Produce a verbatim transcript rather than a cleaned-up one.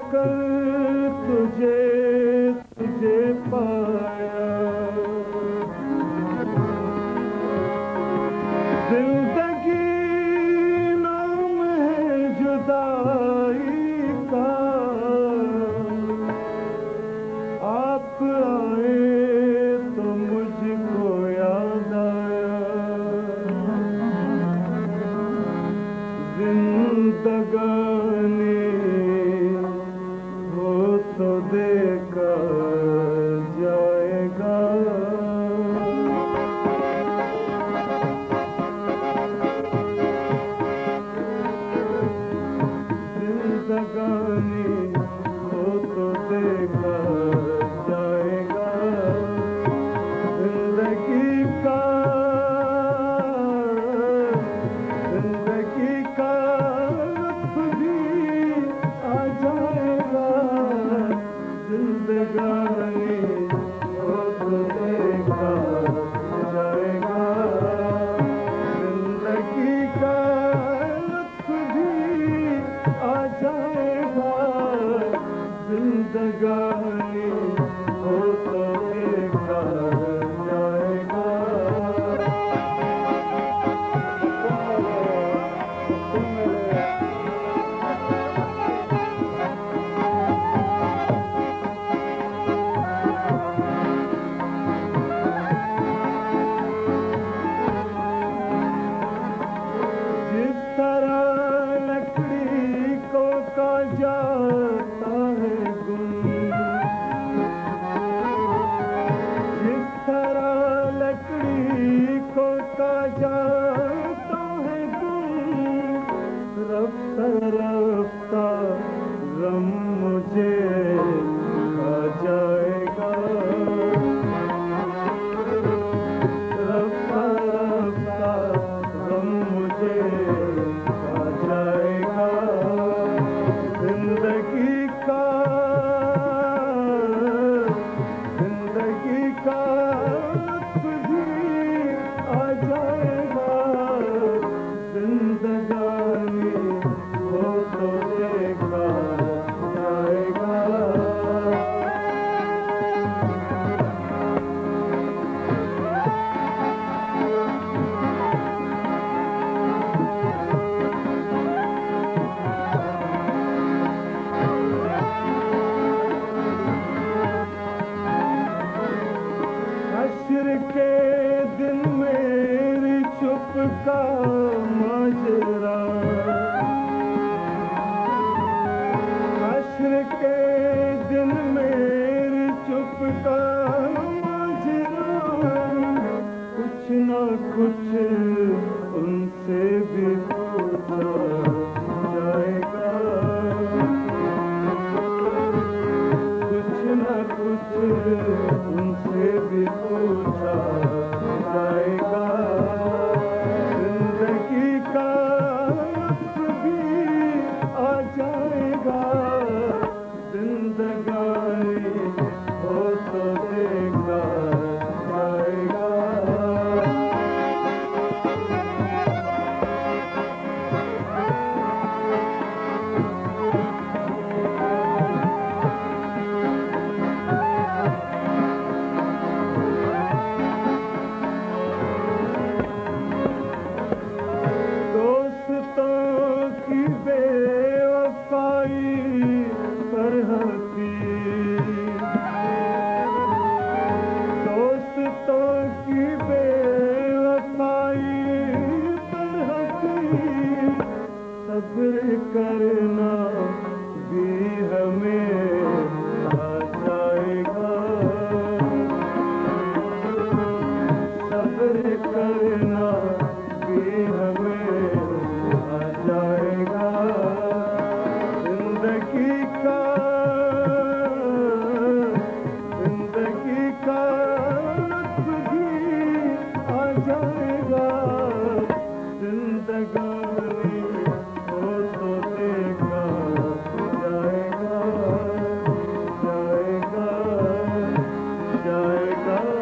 कर तुझे तुझे पाया, जिंदगी नाम है जुदाई का, आप आए तो मुझको याद आया। जिंदगानी हो तो देखा जाएगा, जिंदगानी हो तो देखा जाएगा। जिंदगी का जिंदगी का वक्त भी आ जाएगा, जिंदगानी हो तो देखा जाएगा। जिंदगी का वक्त भी आ जाएगा, जिंदगानी हो तो देखा जाएगा। जिस तरह लकड़ी को काटा जाता है गुम, जिस तरह लकड़ी को काटा जाता है गुम, रफ्ता रफ्ता गम मुझे खा जाएगा। रफ्ता रफ्ता गम मुझे खा जाएगा। जिंदगी का जिंदगी का वक्त भी आ जाएगा, जिंदगानी हो तो देखा जाएगा। हश्र के दिन मेरी चुप का माजरा, हश्र के दिन मेरी चुप का माजरा, कुछ ना कुछ उनसे भी पूछा जाएगा। कुछ ना कुछ उनसे भी पूछा जाएगा। जिंदगी का वक्त भी आ जाएगा, जिंदगानी हो तो देखा जाएगा। दोस्तों की बेवफाई पर हंसी, दोस्तों की बेवफाई पर हंसी, सब्र करना भी हमें आ जाएगा। सब्र करना भी हमें आ जाएगा। जिंदगी का जिंदगी का वक्त भी आ जाएगा, जिंदगानी हो तो देखा जाएगा, जाएगा, जाएगा।